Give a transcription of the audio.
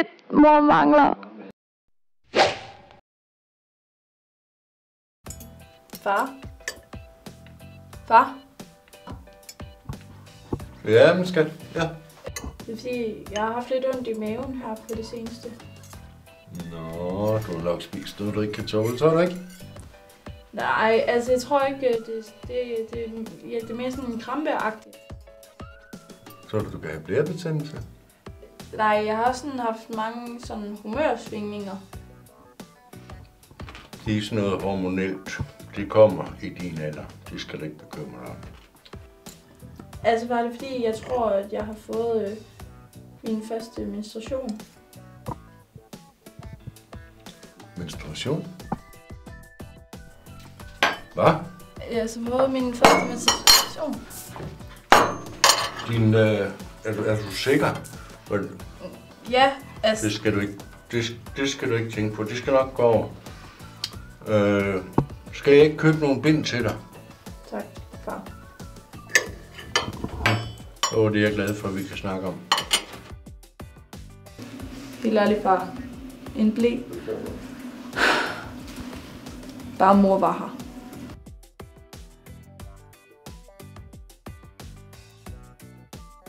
lidt, mor mangler. Far? Far? Ja, men skat. Ja. Det er fordi, jeg har haft lidt ondt i maven her på det seneste. Nå, du har nok spist noget, du ikke kan tåle, så ikke? Nej, altså jeg tror ikke, det er mere sådan en krampeagtigt. Så du kan have blærebetændelse? Nej, jeg har sådan haft mange sådan humørsvingninger. Det er sådan noget hormonelt. Det kommer i din alder. Det skal du ikke bekymre dig om. Altså var det fordi, jeg tror, at jeg har fået min første menstruation. Menstruation? Hvad? Jeg har så fået min første menstruation. Er du sikker? Ja, altså... Det skal du ikke tænke på. Det skal nok gå over. Skal jeg ikke købe nogle bind til dig? Tak, far. Det er jeg glad for, at vi kan snakke om. Helt ærligt, far. En ble. Bare mor var her.